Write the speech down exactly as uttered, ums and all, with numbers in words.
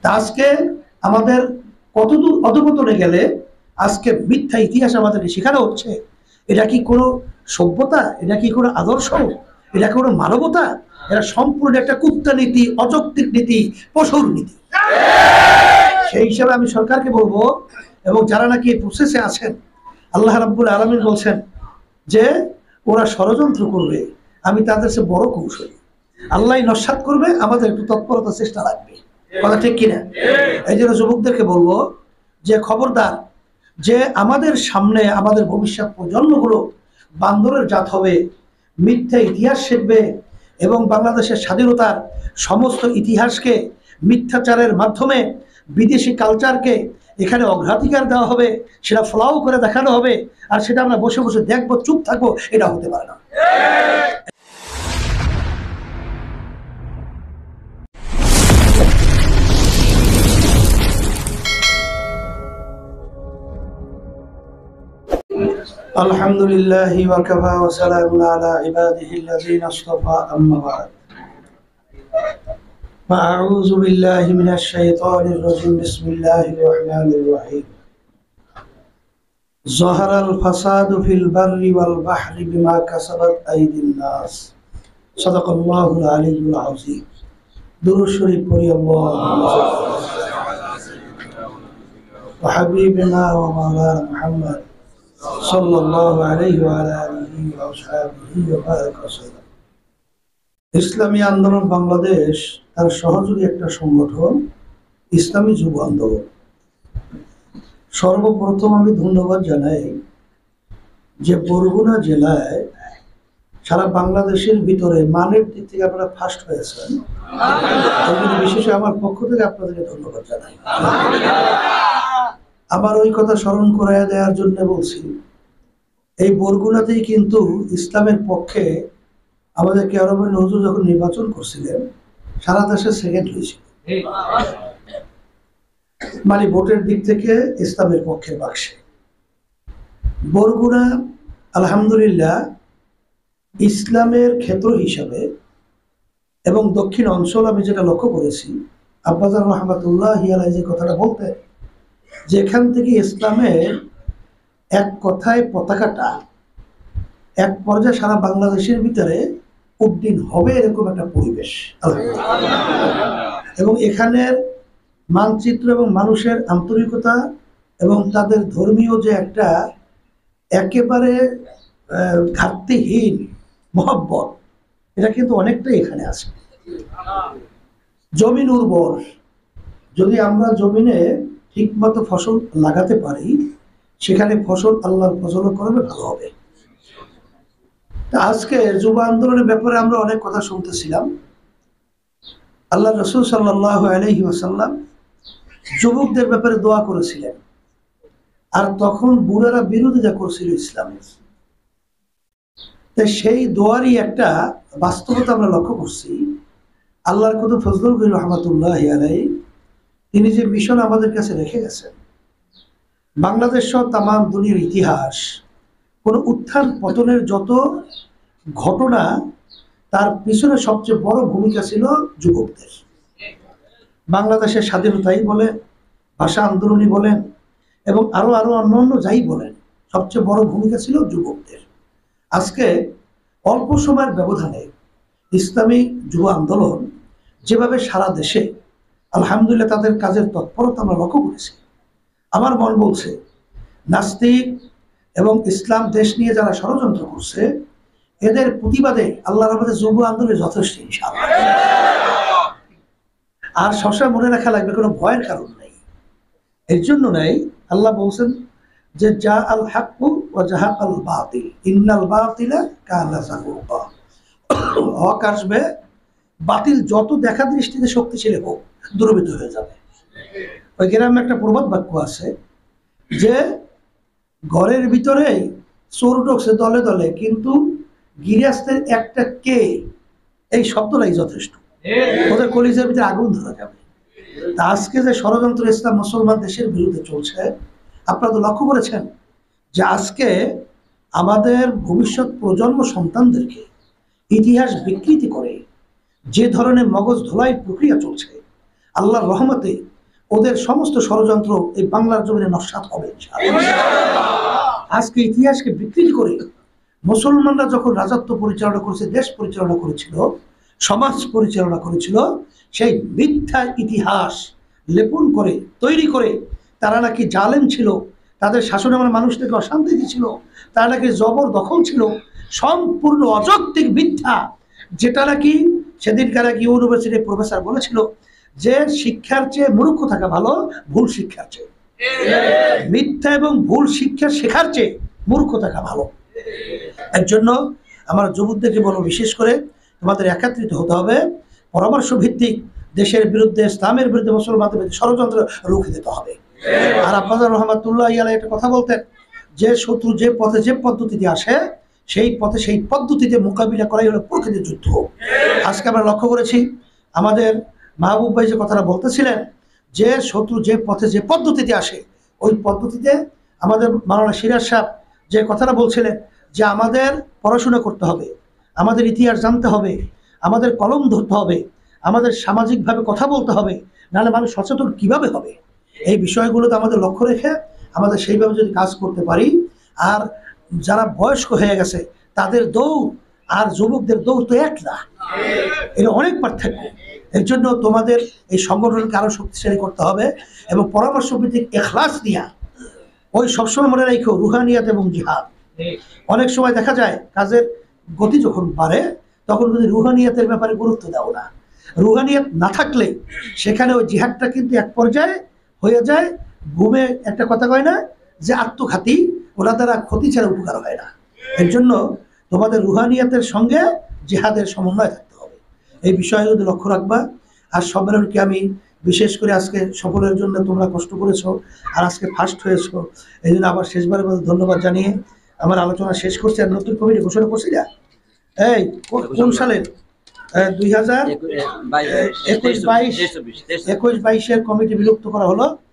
আজকে আমাদের কতদূর অধপতনে গেলে আজকে মিথ্যা ইতিহাস আমাদেরকে শেখানো হচ্ছে। এটা কি কোনো সভ্যতা? এটা কি কোনো আদর্শ? এটা কোনো মানবতা? এটা সম্পূর্ণ একটা কুত্তা নীতি, অযৌক্তিক নীতি, পশুর নীতি। সেই হিসাবে আমি সরকারকে বলবো, এবং যারা নাকি এই প্রসেসে আছেন, আল্লাহ রাব্বুল আলামিন বলছেন যে ওরা ষড়যন্ত্র করবে, আমি তাদের সে বড় কৌশলী। আল্লাহ নস্যাৎ করবে, আমাদের একটু তৎপরতা চেষ্টা লাগবে। কথা ঠিক কিনা? এই জন্য যুবকদেরকে বলবো যে খবরদার, যে আমাদের সামনে আমাদের ভবিষ্যৎ প্রজন্মগুলো বান্দরের জাত হবে, মিথ্যা ইতিহাস শিখবে, এবং বাংলাদেশের স্বাধীনতার সমস্ত ইতিহাসকে মিথ্যাচারের মাধ্যমে বিদেশি কালচারকে এখানে অগ্রাধিকার দেওয়া হবে, সেটা ফ্লাও করে দেখানো হবে, আর সেটা আমরা বসে বসে দেখবো, চুপ থাকবো, এটা হতে পারে না। আলহামদুলিল্লাহি ওয়া কাফা ওয়া সালামুন আলা ইবাদিহিল্লাযিনা ইসতাফা, আম্মা বা'দ। আউযু বিল্লাহি মিনাশ শাইতানির রাজীম। বিসমিল্লাহির রহমানির রহিম। যাহারাল ফাসাদু ফিল বাররি ওয়াল বাহরি বিমা কাসাবাত আইদিন নাস। সাদাকাল্লাহুল আলিয়্যুল আযীম। দুরূদ শরীফ পড়ি। আল্লাহুম্মা ওয়া হাবিবিনা ওয়া মাওলানা মুহাম্মদ সাল্লাল্লাহু আলাইহি ওয়া আলা আলিহি ওয়া আসহাবিহি ওয়া বারাকা ওয়াসাল্লাম। ইসলামী আন্দোলন বাংলাদেশ তার সহযোগী একটা সংগঠন, ইসলামী যুব আন্দোলন। সর্বপ্রথম আমি ধন্যবাদ জানাই যে বরগুনা জেলায় সারা বাংলাদেশের ভিতরে মানের দিক থেকে আপনারা ফার্স্ট হয়েছেন। বিশেষ আমার পক্ষ থেকে আপনাদেরকে ধন্যবাদ জানাই। আবার ওই কথা স্মরণ করাইয়া দেওয়ার জন্য বলছি, এই বরগুনাতেই কিন্তু ইসলামের পক্ষে আমাদের কেরামত হুজুর যখন নির্বাচন করছিলেন, সারা দেশে সেকেন্ড হয়েছিল, মানে ভোটের দিক থেকে ইসলামের পক্ষে বাক্সে। বরগুনা আলহামদুলিল্লাহ ইসলামের ক্ষেত্র হিসাবে, এবং দক্ষিণ অঞ্চল আমি যেটা লক্ষ্য করেছি, আব্বাজান রহমাতুল্লাহি আলাইহি যে কথাটা বলতে, যেখান থেকে ইসলামের এক কথায় পতাকাটা এক পর্যায়ে সারা বাংলাদেশের ভিতরে উড্ডীন হবে, এরকম একটা পরিবেশ এবং এখানের মানচিত্র এবং মানুষের আন্তরিকতা এবং তাদের ধর্মীয় যে একটা একেবারে ঘাটতিহীন মহব্বত, এটা কিন্তু অনেকটাই এখানে আছে। জমিন উর্বর, যদি আমরা জমিনে ঠিকমতো ফসল লাগাতে পারি, সেখানে ফসল আল্লাহর ফসল করবে, ভালো হবে। আজকে যুব আন্দোলনের ব্যাপারে আমরা অনেক কথা শুনতেছিলাম। আল্লাহ রাসূল সাল্লাল্লাহু আলাইহি ওয়াসাল্লাম যুবকদের ব্যাপারে দোয়া করেছিলেন, আর তখন বুড়ারা বিরোধিতা করছিল ইসলামের। সেই দোয়ারই একটা বাস্তবতা আমরা লক্ষ্য করছি। আল্লাহর কত ফজলুল করিম রহমাতুল্লাহি আলাইহি, তিনি যে মিশন আমাদের কাছে রেখে গেছেন, বাংলাদেশ সহ তামাম দুনিয়ার ইতিহাস, কোন উত্থান পতনের যত ঘটনা, তার পিছনে সবচেয়ে বড় ভূমিকা ছিল যুবকদের। বাংলাদেশের স্বাধীনতাই বলেন, ভাষা আন্দোলনই বলেন, এবং আরো আরো অন্যান্য যাই বলেন, সবচেয়ে বড় ভূমিকা ছিল যুবকদের। আজকে অল্প সময়ের ব্যবধানে ইসলামী যুব আন্দোলন যেভাবে সারা দেশে আলহামদুলিল্লাহ তাদের কাজের তৎপরতা আমরা লক্ষ্য করেছি, আমার মন বলছে নাস্তিক এবং ইসলাম দেশ নিয়ে যারা ষড়যন্ত্র করছে, এদের প্রতিবাদে আল্লাহর আমাদের যুব আন্দোলনে যথেষ্ট ইনশাআল্লাহ। আর সবসময় মনে রাখা লাগবে, কোনো ভয়ের কারণ নেই। এর জন্য নাই, আল্লাহ বলছেন যে যা আল হাক্কু ওয়া জাহাক আল বাতিল ইন্নাল বাতিলা কানা যাহুকা। হক আসবে, বাতিল যত দেখা দৃষ্টিতে শক্তিশালী হোক দূরীভূত হয়ে যাবে। ওই গ্রামে একটা প্রবাদ বাক্য আছে যে ঘরের ভিতরে চোর ঢুকছে দলে দলে, কিন্তু গৃহস্থের একটা কে, এই শব্দটাই যথেষ্ট, ওদের কলিজার ভিতরে আগুন ধরা যাবে। তা আজকে যে ষড়যন্ত্র ইসলাম মুসলমান দেশের বিরুদ্ধে চলছে, আপনারা তো লক্ষ্য করেছেন যে আজকে আমাদের ভবিষ্যৎ প্রজন্ম সন্তানদেরকে ইতিহাস বিকৃতি করে যে ধরনের মগজ ধোলাই প্রক্রিয়া চলছে, আল্লাহর রহমতে ওদের সমস্ত ষড়যন্ত্র এই বাংলার জমিনে নস্যাৎ হবে আজকে ইতিহাসকে বিকৃত করে মুসলমানরা যখন রাজত্ব পরিচালনা করেছে, দেশ পরিচালনা করেছিল, সমাজ পরিচালনা করেছিল, সেই মিথ্যা ইতিহাস লেপন করে তৈরি করে তারা নাকি জালেম ছিল, তাদের শাসনে আমার মানুষদেরকে অশান্তি দিয়েছিল, তারা নাকি জবর দখল ছিল, সম্পূর্ণ অযৌক্তিক মিথ্যা। যেটা নাকি সেদিনকার এক ইউনিভার্সিটির প্রফেসর বলেছিল যে শিক্ষার চেয়ে মূর্খ থাকা ভালো ভুল শিক্ষার চেয়ে, মিথ্যা এবং ভুল শিক্ষা শেখার চেয়ে মূর্খ থাকা ভালো। এর জন্য আমার যুবকদেরকে বলবো, বিশেষ করে তোমাদের একত্রিত হতে হবে, পরামর্শ ভিত্তিক দেশের বিরুদ্ধে, ইসলামের বিরুদ্ধে, মুসলমানদের বিরুদ্ধে ষড়যন্ত্র রুখে দিতে হবে। আর আব্বাজান রহমাতুল্লাহ আলাইহি একটা কথা বলতেন যে শত্রু যে পথে যে পদ্ধতিতে আসে সেই পথে সেই পদ্ধতিতে মোকাবিলা করাই হলো প্রকৃত যুদ্ধ। আজকে আমরা লক্ষ্য করেছি আমাদের মাহবুব ভাই যে কথাটা বলতেছিলেন যে শত্রু যে পথে যে পদ্ধতিতে আসে ওই পদ্ধতিতে আমাদের মাওলানা সিরাজ সাহেব যে কথাটা বলছিলেন যে আমাদের পড়াশোনা করতে হবে, আমাদের ইতিহাস জানতে হবে, আমাদের কলম ধরতে হবে, আমাদের সামাজিকভাবে কথা বলতে হবে, নাহলে মানুষ সচেতন কিভাবে হবে। এই বিষয়গুলোতে আমাদের লক্ষ্য রেখে আমাদের সেইভাবে যদি কাজ করতে পারি, আর যারা বয়স্ক হয়ে গেছে তাদের দৌড় আর যুবকদের দৌড় তো এক না, এটা অনেক পার্থক্য। এর জন্য তোমাদের এই সংগঠনকে আরো শক্তিশালী করতে হবে এবং পরামর্শ ভিত্তিক ইখলাস নিয়া ওই সবসময় মনে রাখো রুহানিয়াত এবং জিহাদ। অনেক সময় দেখা যায় কাজের গতি যখন বাড়ে তখন যদি রুহানিয়াতের ব্যাপারে গুরুত্ব দাও না, রুহানিয়াত না থাকলে সেখানে ওই জিহাদটা কিন্তু এক পর্যায়ে হয়ে যায় ঘুমে একটা কথা কয় না যে আত্মঘাতী, ওরা দ্বারা ক্ষতি ছাড়া উপকার হয় না। এর জন্য তোমাদের রুহানিয়াতের সঙ্গে জিহাদের সমন্বয় থাকতে হবে, এই বিষয়ে যদি লক্ষ্য রাখবা। আর সম্মেলনকে আমি বিশেষ করে আজকে সকলের জন্য তোমরা কষ্ট করেছো আর আজকে ফার্স্ট হয়েছো, এই জন্য আবার শেষবারের মধ্যে ধন্যবাদ জানিয়ে আমার আলোচনা শেষ করছি। আর নতুন কমিটি ঘোষণা করছি না, এই কোন সালের দুই হাজার একুশ বাইশ একুশ বাইশের কমিটি বিলুপ্ত করা হলো।